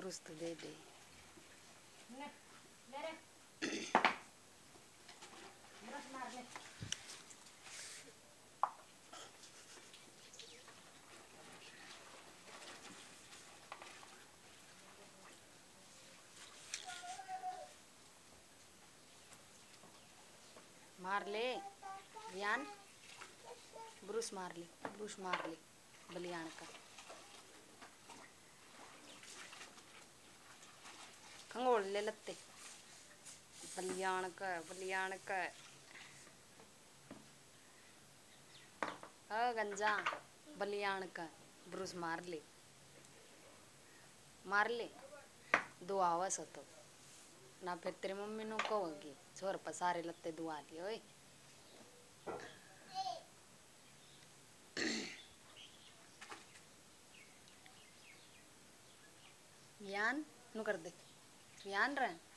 Bruce तो दे दे मार ले रियान ब्रूस मार ले बलियान का खंगोल ले लत्ते बलियान का गंजा बलियान का ब्रूस मार ले दो आवाज हो तो ना फिर तेरी मम्मी नो कहोगी छोर पर सारे लत्ते दुआ लिए ओए यान नु कर दे यान रहे